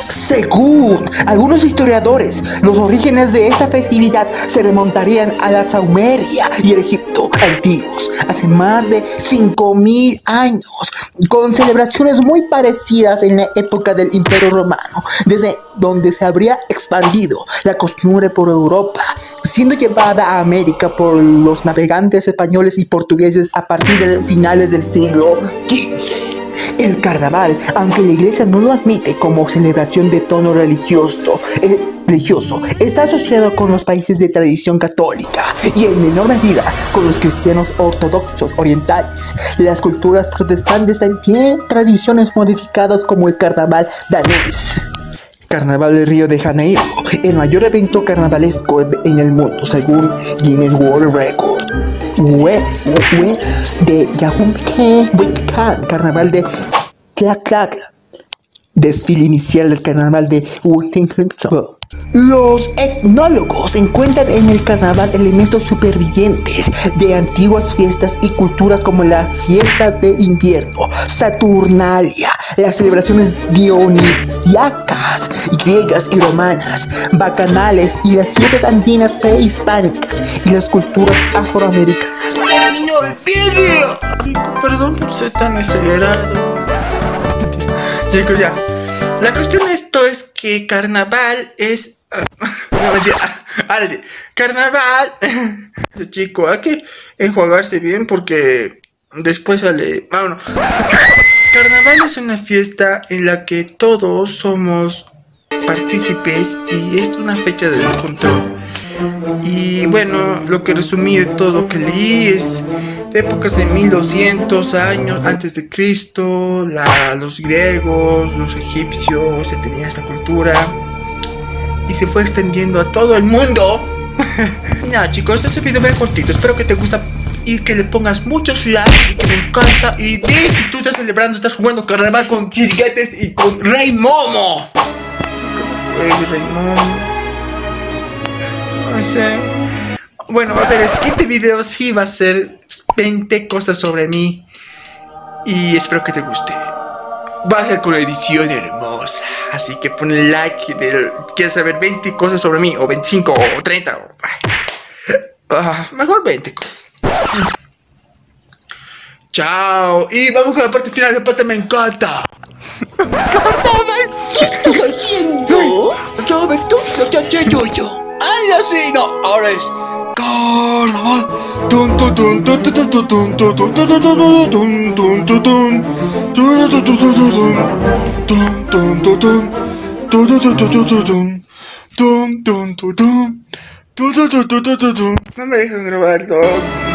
Según algunos historiadores, los orígenes de esta festividad se remontarían a la Sumeria y el Egipto antiguos, hace más de 5000 años, con celebraciones muy parecidas en la época del Imperio Romano, desde donde se habría expandido la costumbre por Europa, siendo llevada a América por los navegantes españoles y portugueses a partir de finales del siglo XV. El carnaval, aunque la iglesia no lo admite como celebración de tono religioso, está asociado con los países de tradición católica y en menor medida con los cristianos ortodoxos orientales. Las culturas protestantes tienen tradiciones modificadas como el carnaval danés. Carnaval de Río de Janeiro, el mayor evento carnavalesco en el mundo según Guinness World Record. De Yahumke, Carnaval de Tlaxcala, desfile inicial del Carnaval de Huitzilopochtli. Los etnólogos encuentran en el carnaval elementos supervivientes de antiguas fiestas y culturas como la fiesta de invierno, Saturnalia, las celebraciones dionisíacas, griegas y romanas, bacanales y las fiestas andinas prehispánicas y las culturas afroamericanas. ¡Terminó el vídeo! Perdón por ser tan acelerado. Chicos, ya. La cuestión de esto es que carnaval es... no, mentira. Ahora sí. Carnaval... Chico, hay que enjuagarse bien porque después sale... Vámonos. Carnaval es una fiesta en la que todos somos partícipes y es una fecha de descontrol. Y bueno, lo que resumí de todo lo que leí es de épocas de 1200 años antes de Cristo, los griegos, los egipcios, se tenía esta cultura y se fue extendiendo a todo el mundo. Ya chicos, este video es cortito, espero que te guste y que le pongas muchos likes y que me encanta. Y di si tú estás celebrando, estás jugando carnaval con chisguetes y con Rey Momo. Rey Momo. No sé. Bueno, a ver, el siguiente video sí va a ser 20 cosas sobre mí. Y espero que te guste. Va a ser con edición hermosa. Así que pon like. ¿Quieres saber 20 cosas sobre mí? O 25 o 30. Mejor 20 cosas. Chao. Y vamos con la parte final. La parte me encanta. ¡Carnaval! ¿Qué estás haciendo? Ya, a ver, tú. Yo. ¡Ay, así! No, ahora es carnaval. No me dejan grabar,